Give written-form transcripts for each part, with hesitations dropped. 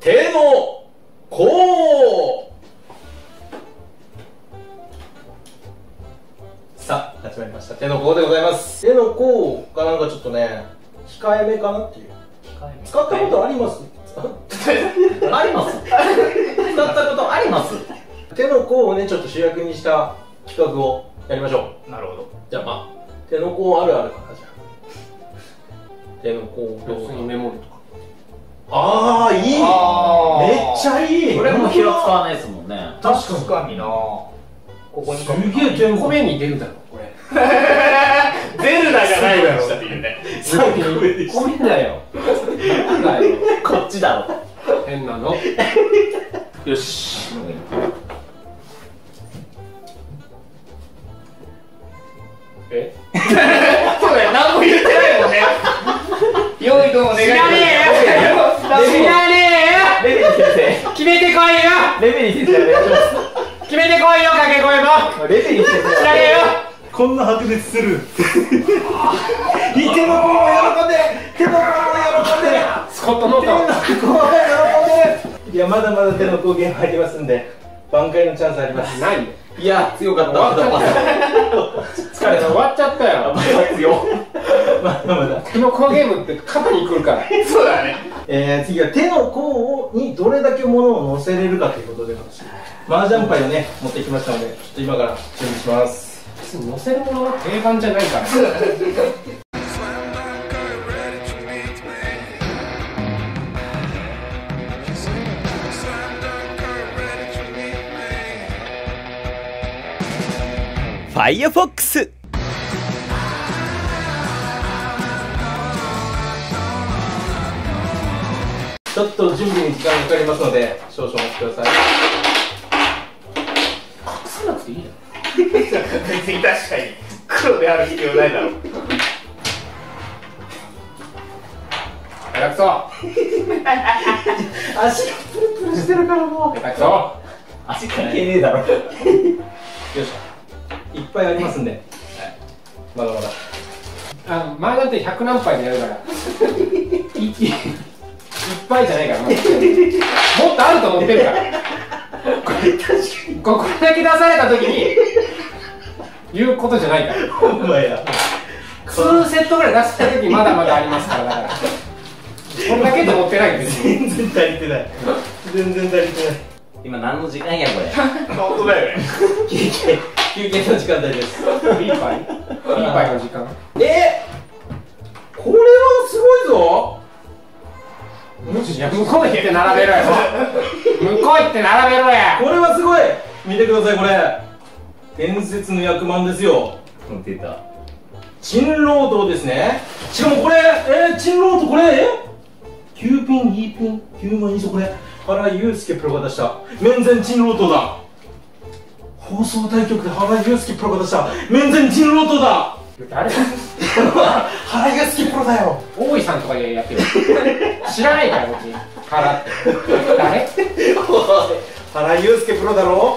手の甲。さあ始まりました手の甲でございます。手の甲がなんかちょっとね控えめかなっていう。使ったことあります？ あります。使ったことあります。 手の甲をねちょっと主役にした企画をやりましょう。 なるほど。 じゃあまあ手の甲あるあるかな。じゃあ手の甲どう？ メモるとか。 ああいい。めっちゃいい。 これも平使わないですもんね。 確かにな。ここにすげえ手の甲。 米に出るだろこれ。出るだじゃないだろっていうね。 3個目でした。 米だよ。なんだよ。 こっちだろ。 変なの。よし。え？そうだよ。何も言ってないもんね。良いとも願い。知らねえよ。知らねえよ。 レベリー先生。 決めてこいよ。 レベリー先生お願いします。 決めてこいよ掛け声も。 レベリー先生。 知らねえよ。 こんな白熱する。いい手の甲を喜んでる。手の甲を喜んでる。 スコットノート。 手の甲を喜んでる。いやまだまだ手の甲ゲーム入りますんで挽回のチャンスあります。 ないよ。 いや強かった。 終わっちゃったよ。終わっちゃったよ。 まだまだ。 手の甲ゲームって肩に来るから。そうだね。 次は手の甲にどれだけ物を乗せれるかということで麻雀牌をね持ってきましたのでちょっと今から準備します。 乗せるものは定番じゃないからファイアフォックス。 ちょっと準備に時間がかかりますので少々お待ちください。 隠さなくていいだろ。別に確かに黒である必要ないだろう。下手くそ。 足がプルプルしてるからもう。 下手くそ。 足関係ねえだろ。 よしいっぱいありますんで、まだまだ。 麻雀って100何杯でやるからいっぱいじゃないからもっとあると思ってるからこれだけ出された時に言うことじゃないから。 ほんまや。 2セットぐらい出した時にまだまだありますから。だからこれだけと思ってないんですよ。 全然足りてない。全然足りてない。 今何の時間やこれ。 本当だよね。 休憩の時間帯です。 いいパイの時間。 これはすごいぞ。 いや向こう行って並べろよ。向こう行って並べろや。 これはすごい。見てくださいこれ。伝説の役満ですよ。 出た。 珍老道ですね。しかもこれ珍老道これ9ピン2ピン9万以上これ原祐介プロが出した面前珍老道だ。放送対局で原祐介プロが出した面前珍老道だ。 誰？ 原祐介プロだよ。 大井さんとかでやってる。知らないから別に。原って誰？ 原祐介プロだろ。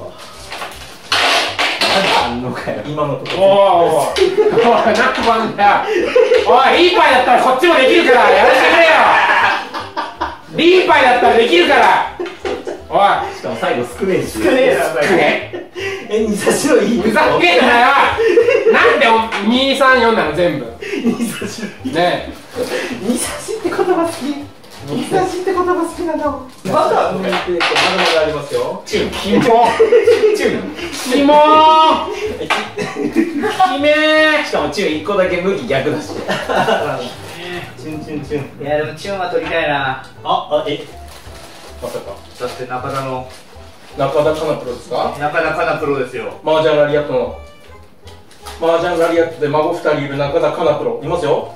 あんのかよ。 今のところ。 おい何番だよ。おいいいパイだったらこっちもできるからやらせてくれよ。いいパイだったらできるから。おいしかも最後少ねえし。 少ねえな最後。 二差しのいい。 ふざけんなよ。なんで234なの全部。 二差しのいい。 ねえ。二差しって言葉好き。二差しって言葉好きなんだもん。まだまだありますよ。 キモキモキメしかもチュー1個だけ向き逆だし。 チュンチュンチュン。 いやでもチューは取りたいな。 まさか。 だって中田の中田かなプロですか？ 中田かなプロですよ。 麻雀ラリアットの麻雀ラリアットで孫2人いる中田かなプロいますよ。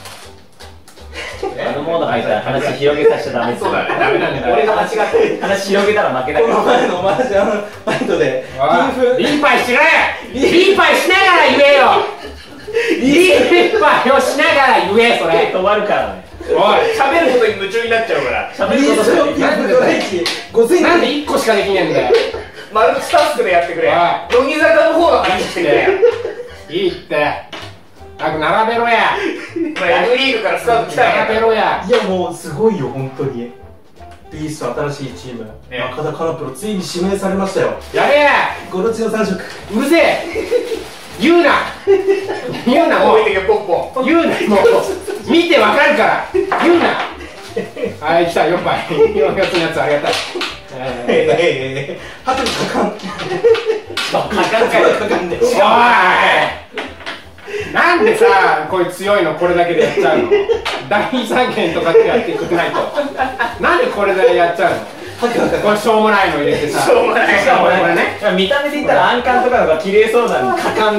あのモード入ったら話広げさせちゃダメです。 そうだねダメなんだよ。 俺が間違って話広げたら負けだかこのら。 前の麻雀ファイトでリンパイしろよ。リンパイしながら言えよ。リンパイをしながら言えそれ。 止まるからね。 おい喋ることに夢中になっちゃうから。 喋ることしかできない。 なんで1個しかできねえんだよ。 マルチタスクでやってくれ。 お乃木坂の方の話してくれ。 いいって。早く並べろや。 まあ M リーグからスタート来たんや。 並べろや。 いやもうすごいよ本当に。 ビースト新しいチーム、中田かなプロついに指名されましたよ。 やれゴロチの3色。 うるせえ言うな言うなもう置いてけポンポン。 言うなもう見てわかるから言うなはい来た4杯4月のやつありがたいハトにかかん。 かかんねおいなんでさこいつ強いのこれだけでやっちゃうの第三元とかってやってくれないとなんでこれでやっちゃうのこれしょうもないの入れてさしょうもないしかもこれね見た目で言ったらアンカンとかのが綺麗そうなのに果敢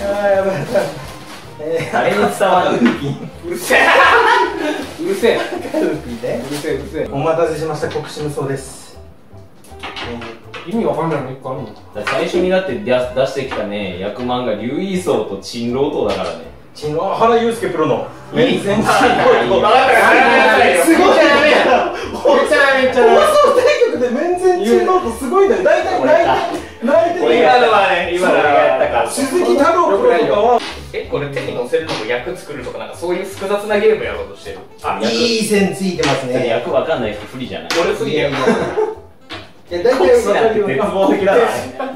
誰に伝わるうるせえ。 うるせえルーピーでうるせえうるせえお待たせしました、国士無双です。 意味わかんないの1個あるの最初にだって出してきたね役満が竜イーソーと珍老頭だからね。 原祐介プロの面前チーム。 分かったからすごいじゃダメや。 めっちゃめっちゃ放送対局で面前チームとすごいんだよ。大体泣いてる。 今のはね、今のがやったか。 鈴木太郎プロとかはこれ手に乗せるのも役作るとかなんかそういう複雑なゲームやろうとしてる。あ、 いい線ついてますね。 役わかんない人不利じゃない。 俺不利やん。 いや大体わかるよ。 絶望的だな。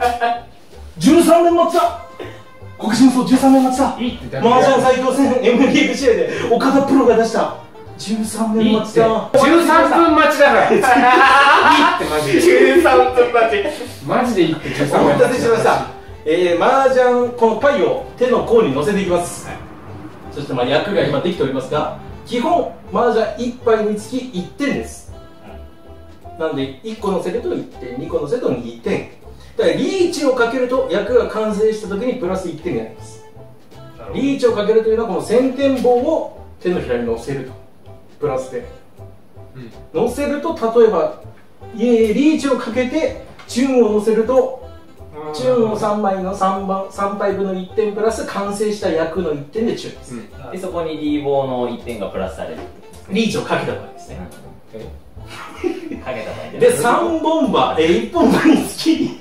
13年待ちだ。国士無双13年待ちだ。 いいってだけ麻雀最強戦 M リーグ試合で岡田プロが出した13年待ちだ。 13分待ちだからいいってマジで 13分待ち。 マジでいいって13分お待たせしまし待た。麻雀このパイを手の甲に乗せていきます。そして役が今できておりますが、基本麻雀1杯につき1点です。なんで1個乗せると1点、2個乗せると2点。だからリーチをかけると役が完成した時にプラス1点になります。リーチをかけるというのはこの先天棒を手のひらに乗せるとプラスで、乗せると例えばリーチをかけてチューンを乗せるとチューンを3枚の3杯分の1点プラス完成した役の1点でチューンです、 でそこに D 棒の1点がプラスされる。 リーチをかけた場合ですね、 かけた場合で3本馬、1本馬につき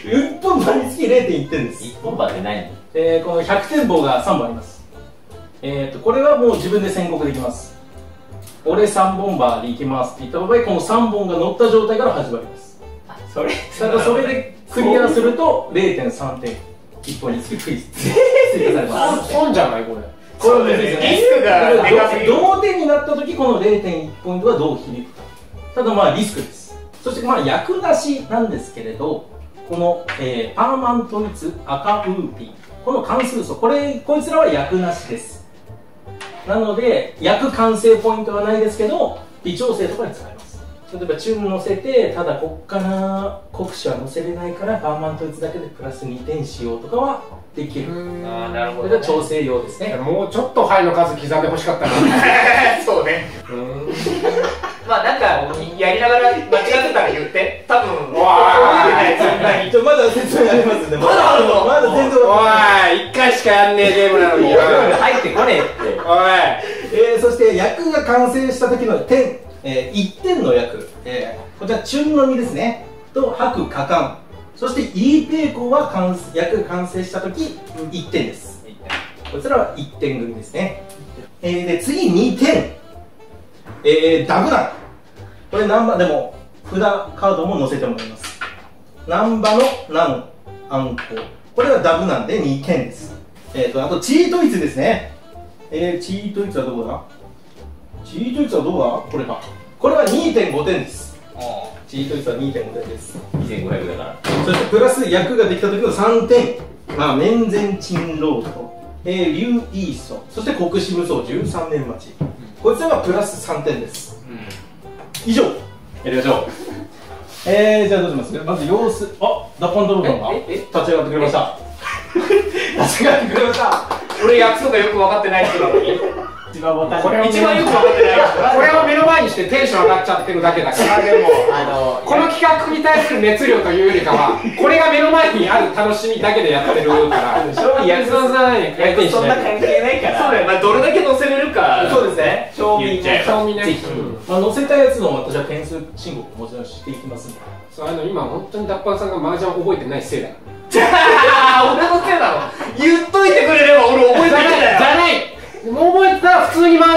1本馬につき 0.1 点です。 1本馬って何？ この100点棒が3本あります。これはもう自分で宣告できます。俺3本馬でいきますって言った場合、この3本が乗った状態から始まります。 それただそれでクリアすると 0.3 点1本につきクイズ追加されます。 損じゃないこれこれですね。 リスクがでかすぎる。 同点になった時この 0.1 ポイントはどう響くか。ただリスクです。そして役なしなんですけれど、この、パーマントイツ赤ウーピー、この関数素、こいつらは役なしです。なので役完成ポイントはないですけど微調整とかに使えます。例えばチューン乗せて、ただこっから国士は乗せれないからパーマントイツだけでプラス2点しようとかはできる。 あ、なるほど。 これが調整用ですね。 もうちょっと牌の数刻んでほしかったなそうね。まあなんかやりながら間違ってたら言って。多分。 わーまだ説明ありますんで。 まだあるの？ まだ全然おい1回しかやんねえゲームなのに入ってこねえって。 おいそして役が完成した時の点、1点の役、こちらチュンのみですねと白果敢、そしてイーペイコは役が完成した時1点です。こちらは1点組ですね。で次2点、ダブナン、これナンバでも札カードも載せてもらいます。ナンバのナンアンコ、これはダブナンで2点です。あとチートイツですね。チートイツはどこだ？チートイツはどこだ？これか。これは 2.5 点です。チートイツは 2.5 点です。 2500だから。 そしてプラス役ができた時の3点。面前珍老頭、竜イーソ、そして国士無双13年待ち。こいつらはプラス3点です。以上、やりましょう。じゃあどうします？まず様子、ダパンドローンが立ち上がってくれました。立ち上がってくれました。 俺役とかよく分かってない人なのに。 一番ボタン。 これを一番よく分かってない人。 これを目の前にしてテンション上がっちゃってるだけだからでもこの企画に対する熱量というよりかはこれが目の前にある楽しみだけでやってるから役そんな関係ないから。 そうだよ。まあどれだけ乗せれるか。 そうですね。 賞味ね。 興味ね載せたやつの私は点数申告もちろんしていきますんで。 今本当に脱藩さんが麻雀覚えてないせいだ俺のせいなの。言っといてくれれば俺覚えてないんだよ。 じゃないもう覚えてたら普通に麻雀やって普通に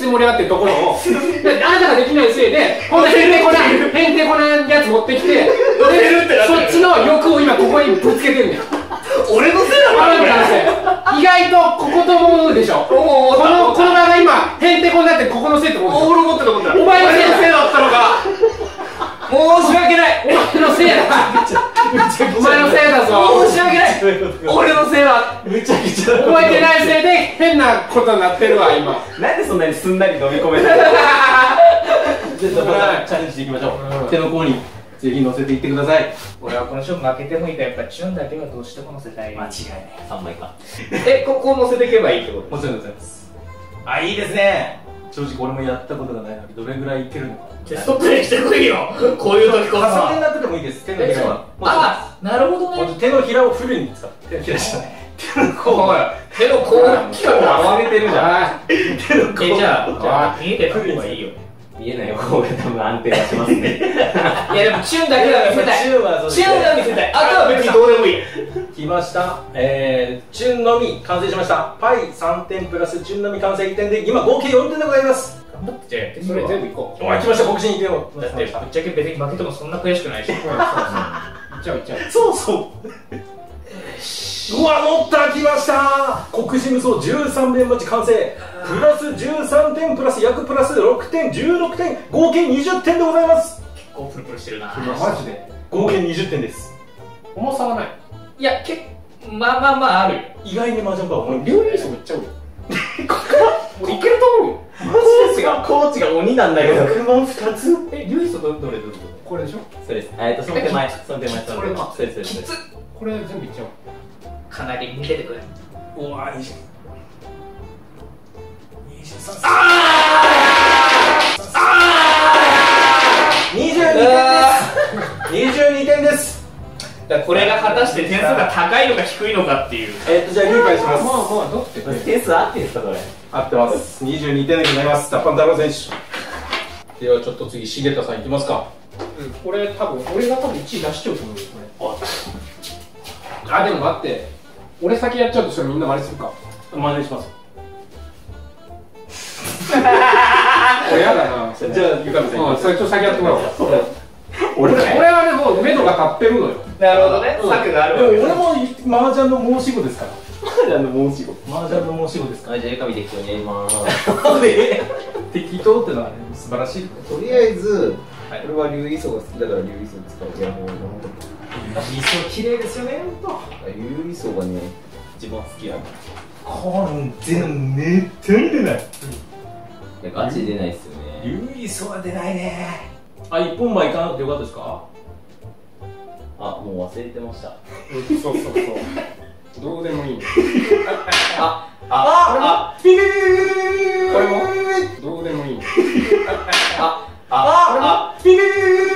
盛り上がってるところをあなたができないせいでこんなへんてこなやつ持ってきてでそっちの欲を今ここにぶつけてるんだよ。 俺のせいだろこれ。 意外とここと思うでしょ。この場が今へんてこになってここのせいと思うでしょ。 俺思ってた思ってた。 お前のせいだったのか。申し訳ない。 お前のせいだ。お前のせいだぞ。 申し訳ない。俺のせいだ。 めちゃくちゃ覚えてないせいで変なことになってるわ今。 なんでそんなにすんなり飲み込めたの？ じゃあまたチャレンジしていきましょう。手の甲にぜひ乗せていってください。 俺はこの勝負負けてもいいから、やっぱチュンだけはどうしても乗せたい。 間違いない。3枚か。 ここ乗せていけばいいってこと？ もちろんございます。あ、いいですね。正直俺もやったことがないのにどれぐらいいけるのか。 テストプレイしてこいよ。こういう時こそ。 重ねになっててもいいです。手のひらは。 あ、なるほどね。 手のひらをフルに使って。手のひらじゃない。手の甲を。 手の甲を企画を上げてるじゃん。 手の甲を。 じゃあ見えてた方がいいよ。 見えない方が多分安定はしますね。 いやでもチュンだけは見せたい。 チュンはそうですね。 チュンが見せたい。あとは別にどうでもいい。 来ました。チュンのみ完成しました。パイ3点プラスチュンのみ完成1点で今合計4点でございます。 頑張ってじゃあやってそれ全部いこう。 おい、来ました。国士2点を。 だってぶっちゃけ別に負けてもそんな悔しくないし。 いっちゃう。 そうそう。うわ、乗った来ました国士無双13連待ち完成プラス13点プラス約プラス6点16点合計20点でございます。 結構プルプルしてるな。 マジで合計20点です。 重さはない。 いやまああるよ。 意外に麻雀パン重い。 料理椅子めっちゃ多い。俺いけると思うよ。 マジですか？コーチが鬼なんだけど。 6万2つ。 ユイソどれこれでしょ。 そうです。その手前。 それそうです。 きつっ。 これ全部いっちゃおう。 かなり似ててくる。 うわ、23。22点です。 だからこれが果たして点数が高いのか低いのかっていう。 じゃあ理解します。 まあどうって点数合ってるんですかこれ？ 合ってます。22点でございます。タッパン太郎選手。ではちょっと次、重田さんいきますか。 俺が多分1位出しちゃうと思うよこれ。あ、でも待って、俺先やっちゃうとそれみんな真似するか。 真似します。 俺やだな。 じゃあゆかみさん。 それちょっと先やってもらおう。 俺はねもう目処が立ってるのよ。 なるほどね。策があるわけ。 俺も麻雀の申し子ですから。 麻雀の申し子。 麻雀の申し子ですかじゃあゆかみ適当にやります。 適当ってのはね、素晴らしい。 とりあえず、俺は竜イソが好きだから竜イソ使う。いやもう理想綺麗ですよね。 竜イソがね、 一番好きなんだ。 完全ねって出ない。 いやガチ出ないっすよね。 ルイソは出ないね。あ、一本前行かなくてよかったですか？ あ、もう忘れてました。 そうどうでもいいの。 ビビビこれもどうでもいいの。 ビビビ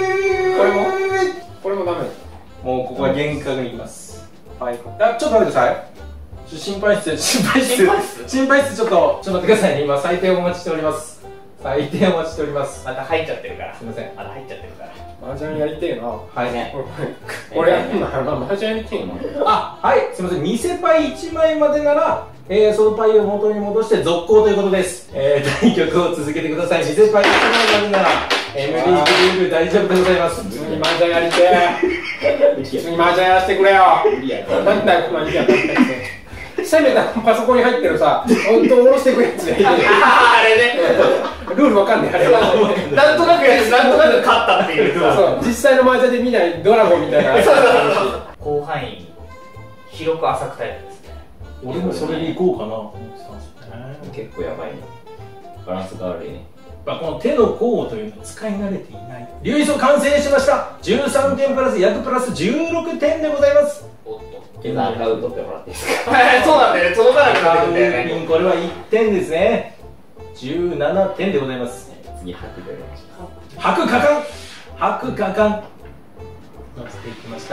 これもダメだ。 もうここは厳格にいきます。はい。ちょっと待ってください。心配室ちょっと待ってくださいね。今採点をお待ちしております。採点をお待ちしております。 また入っちゃってるから。 すみません。 まだ入っちゃってるから。 麻雀やりてえな。 はいね。 俺やんなら麻雀やりてえな。 あ、はい。すみません。偽パイ1枚までなら、そのパイを元に戻して続行ということです。第2局を続けてください。偽パイ1枚までなら、MD ルール大丈夫でございます。 普通に麻雀やりてえ。普通に麻雀やらせてくれよ。なんだよ、この麻雀。せめてパソコンに入ってるさ、本当下ろしてくやつがいる。 あれね。 ルールわかんないあれは。 なんとなくやってなんとなく勝ったっていうさ。 そう、実際の麻雀で見ないドラゴンみたいな。 広範囲広く浅くタイプですね。 俺もそれでいこうかなと思ってたんですよね。 結構やばいね。バランスが悪いね。 この手の甲というのを使い慣れていない。竜イソ完成しました。13点プラス約プラス16点でございます。 おっと。 計算カウントってもらっていいですか？ そうなんだよね。届かなくなってくんだよね。 これは1点ですね。17点でございます。 次白でお願いしま白果敢白果敢出していきました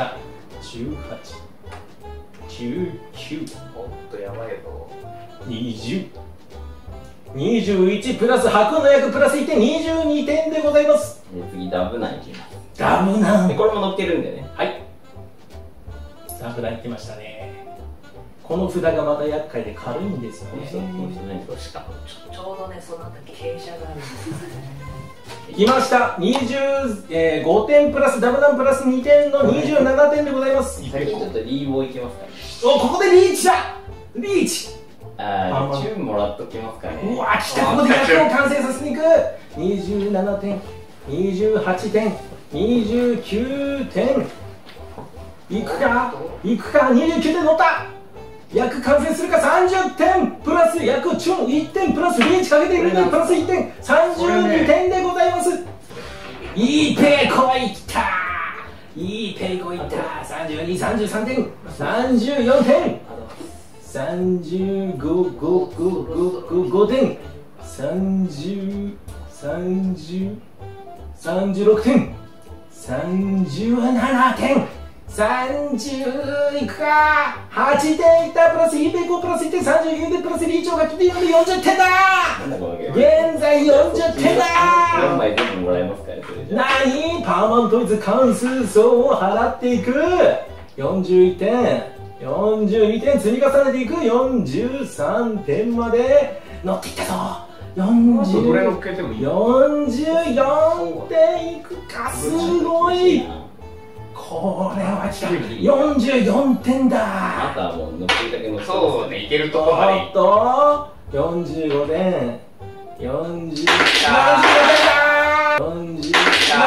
。18、19、 おっとやばいよ。 20、21プラス白の役プラス1点22点でございます。 す。で次ダブナンいきます。 ダブナン。 これも乗ってるんでね。 はい。ダブナンいきましたね。 この札がまた厄介で軽いんですよね。 しかもちょうどね、そのあたり傾斜があるんですよね。 きました。25点プラスダブダンプラス2点の27点でございます。 最近ちょっとリーボーいけますかね。 お、ここでリーチだ。リーチ。 ああ、チューンもらっときますかね。 うわ、来た。ここで役を完成させに行く。27点、28点、29点。いくか、いくか。29点乗った。役完成するか。30点プラス役チューン1点プラスリーチかけているのでプラス1点、32点でございます。いいペイコいった。いいペイコいった。32、33点、34点、35点、36点、37点、30いくか。8点いった。プラス1ペイコプラス1点、39点プラスリーチョウが来ているので40点だ。現在40点だ。 4枚全部もらえますかね、それじゃ。 何パーマントイズ関数層を払っていく。41点、42点積み重ねていく。43点まで乗っていったぞ。 どれ乗っけてもいい。 44点いくか。すごい。これは来た。44点だ。 あとはもう乗ってるだけ乗って。 そうね、いけるとこまで。 おっと45点、45点だ。45点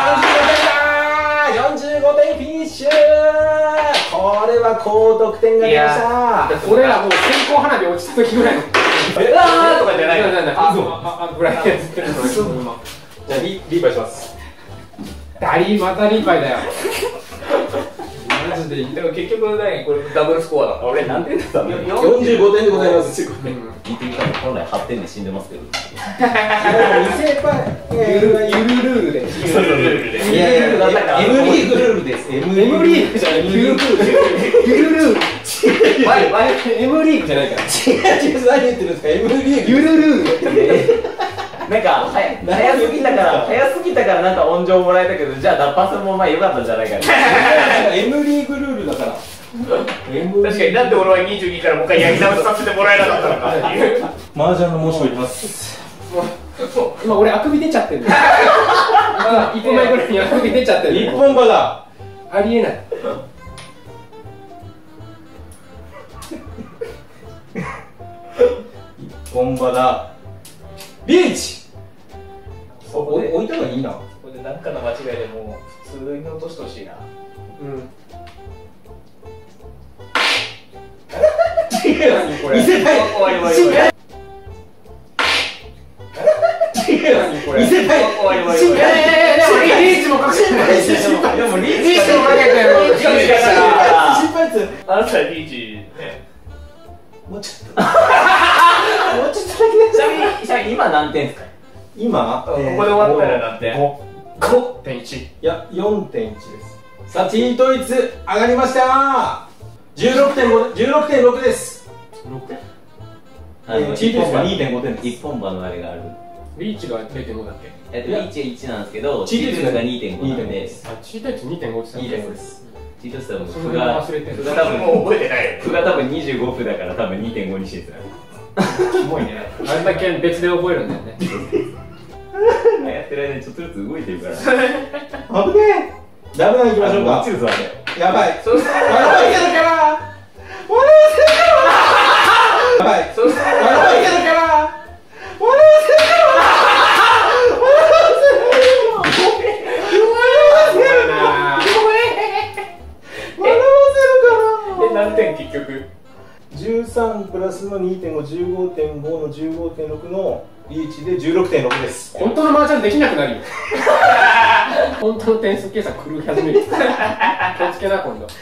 フィニッシュ。これは高得点が出ました。 俺らもう線香花火落ち着く時ぐらいの。 あーとかじゃない。 ぐらいやってるの。 じゃあリーバイします。 またリーバイだよ。マジでいい。 でも結局ね、これダブルスコアだから。 俺何点だったの ？45点でございます。 聞いてみたら本来8点で死んでますけど。 ゆるルールで。 いやいや、M リーグルールです。M リーグじゃない。ゆるルール。 M リーグじゃないから。 違う、何言ってるんですか。M リーグ。 ゆるルール。 なんか早すぎたからなんか温情もらえたけど、じゃあ脱破するもまあ良かったんじゃないかな。 M リーグルールだから。 確かになんで俺は22からもう一回やり直しさせてもらえなかったのかっていう。 麻雀の申し子います。 今俺あくび出ちゃってる。一本前ぐらいにあくび出ちゃってる。 一本歯だ。 ありえない。 一本歯だ。リーチ。置いた方がいいな。 これで何かの間違いでもう普通に落としてほしいな。 これ。 見せたい。 終わり終わり終わり。 見せたい。 終わり終わり。 リーチもかけてない。 でもリーリーチもかけてる。 心配です。 あなたリーチね。 もうちょっと。もうちょっとだけ。 ちなみに今何点ですか？ 今、 ここで終わったらなんて。 5.1。 いや、4.1 です。さあ、T 統一上がりました。16.6 です。T 統一が 2.5 点です。 一本歯のあれがある。 リーチが 0.5だっけ？ リーチは1なんですけど、 チートイツが 2.5 なんで、 チートイツ 2.5 って言ったん 2.5です。 チートイツはそれが忘れてる。 多分もう覚えてないよ。 歩が多分25歩だから多分 2.5 にしてる。 キモいね。あれだけ別で覚えるんだよね。 やってる間にちょっとずつ動いてるから。 危ねえ。ダメな行きましょうか。やばい。笑わせるから。笑わせるから。やばい。笑わせるから。笑わせるから。 何点結局 13プラスの 2.5、15.5 の 15.6 のリーチで 16.6 です。 本当の麻雀できなくなるよ。本当の点数計算狂い始める。気をつけな今度。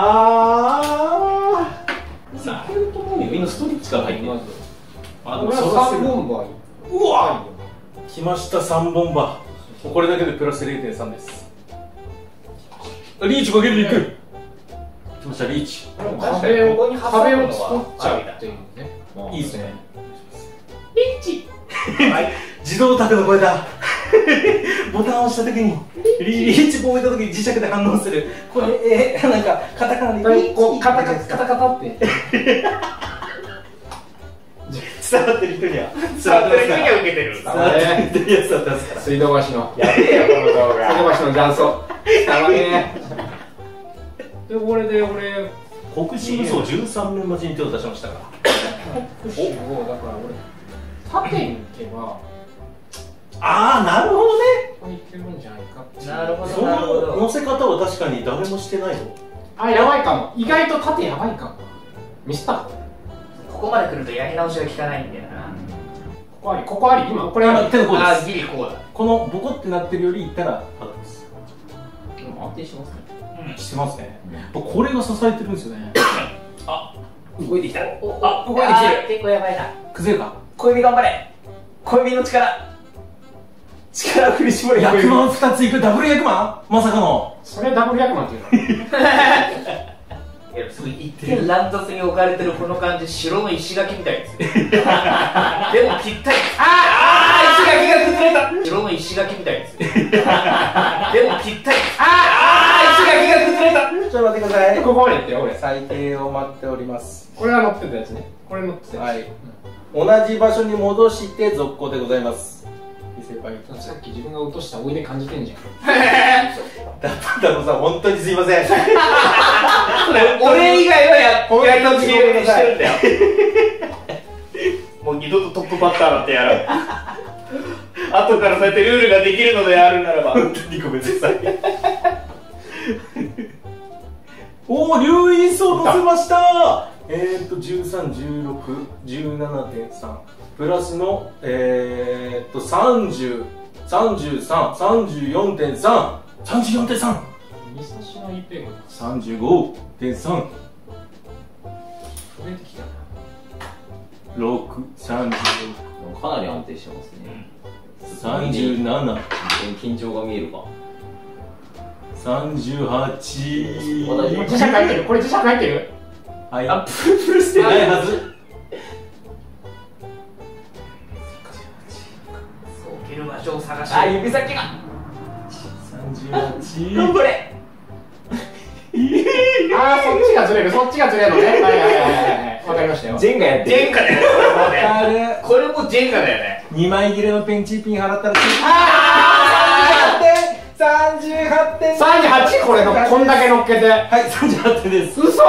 さあ、みんなストレッチから入ってる。 あ、でも3本はいい。 うわ来ました3本歯。これだけでプラス 0.3 です。リーチかけるでいく。来ましたリーチ。 壁を作っちゃうっていうね。 いいですね。 リーチ。 自動タクの声だ。 ボタンを押した時にリーチボーイた時に磁石で反応するこれなんかカタカナでこうカタカタカタカタって伝わってる人には座ってる人には受けてる。 伝わってるやつだったんですから。 水道橋のやべえよこの動画。 水道橋の雀荘たまねえでこれで俺国士無双13面待ちに手を出しましたから国士をだから俺縦に行けばああなるほどね。 いけるんじゃないかってなるほそどなるほのど。 乗せ方は確かに誰もしてないよ。 あやばいかも意外と縦やばいかもミスったここまで来るとやり直しが効かないんだよな。 ここあり今これあり手の甲であす。 ギリこうだ。 このボコってなってるよりいったらアウトです。 でも安定してますね。 してますね。これが支えてるんですよね。 動いてきたおあ動いてきてる結構やばいな。 崩れるか。 小指頑張れ。小指の力を振り絞れ。 役満2ついくダブル役満まさかの。 それダブル役満っていうのいやすごい一見乱雑に置かれてるこの感じ、城の石垣みたいですよ。でもぴったり。石垣が崩れた。城の石垣みたいですよ。でもぴったり。石垣が崩れた。 ちょっと待ってください。 ここまで行ってよ俺最低を待っております。 これが乗ってたやつねこれ乗ってたやつはい。同じ場所に戻して続行でございます。先輩。 さっき自分が落としたおいで感じてんじゃんダノさん本当にすいません。 俺以外はやり直ししてるんだよ。もう二度とトップバッターだってやる。後からそうやってルールができるのであるならば。 本当にごめんなさい。おお、留飲層乗せました。13、16、17.3プラスの30、33、34.3、34.3、 ミサシの EP が 35.3、 増えてきたな 6、30、 かなり安定してますね。 37、 緊張が見えるか。 38。 磁石入ってるこれ磁石入ってるはい、 あ、プルプルしてないはず。 置ける場所を探しあ、指先が 38。 頑張れ。 あーそっちがずれるそっちがずれるのねはいはいはいはいわかりましたよジェンガやってる。 ジェンガだよね。これもジェンガだよね。 2枚切れのペンチピン払ったら 38点。 38これのこんだけ乗っけてはい38点です。 嘘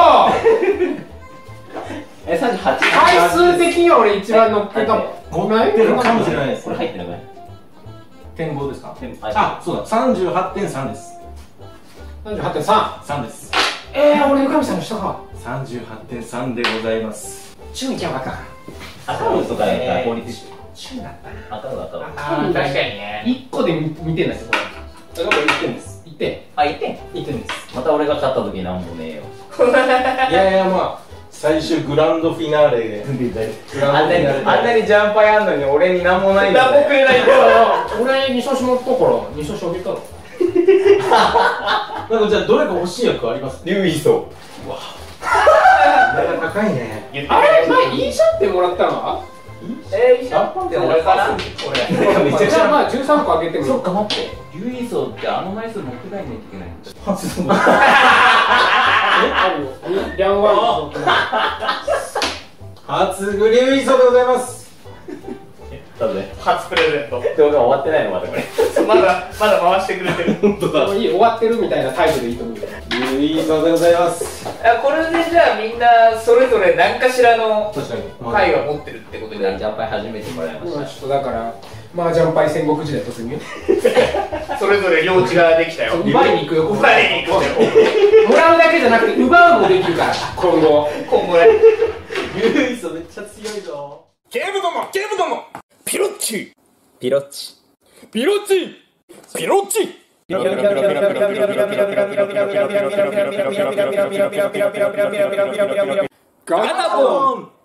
38。 回数的には俺一番乗っけたもん持ってるかもしれないです。 これ入ってない。 点5ですか。 あ、 あ、そうだ、38.3です。 38.3 3です。 俺ゆかみさんの下か 38.3でございます。 チュンいきゃ分かん赤のとかやったら効率チュンだったね赤の。 あー確かにね。 1個で見てんだよこれだから1点です。 1点あ、1点。 1点です。 また俺が勝った時なんもねえよ。 いやいや、まあ、最終グランドフィナーレで。グラあんなにジャンパーやんのに俺になんもないんだ何もくれないんだよ。 俺2勝し持ったから2勝しあげたのなんかじゃあ、どれか欲しい役あります？ 竜イソ。 高いね。 言ってあれ前いいシャってもらったのはいいシャンパンって俺かな。俺。 めちゃくちゃ。 じゃあまあ13個あげてもいいそっか待って。竜イソってあの枚数持って帰んないといけない。 あるよリャンワン初グリューイソでございます。 だぜ。 初プレゼント。 動画終わってないのまだこれ。 まだ回してくれてる。 本当だ。 いい終わってるみたいなタイプでいいと思うよグリューイソでございます。 これでじゃあみんなそれぞれ何かしらの確かに。 牌は持ってるってことになる。 ジャンパー初めてもらいました。 今ちょっとだからマージャンパイ戦国時代突入それぞれ領地ができたよ。 奪いに行くよ奪いに行くよ。 もらうだけじゃなくて奪うもできるから今後今後ね。 グリューイソめっちゃ強いぞ。 警部殿ピロッチピロッチピロッチピロッチガタポン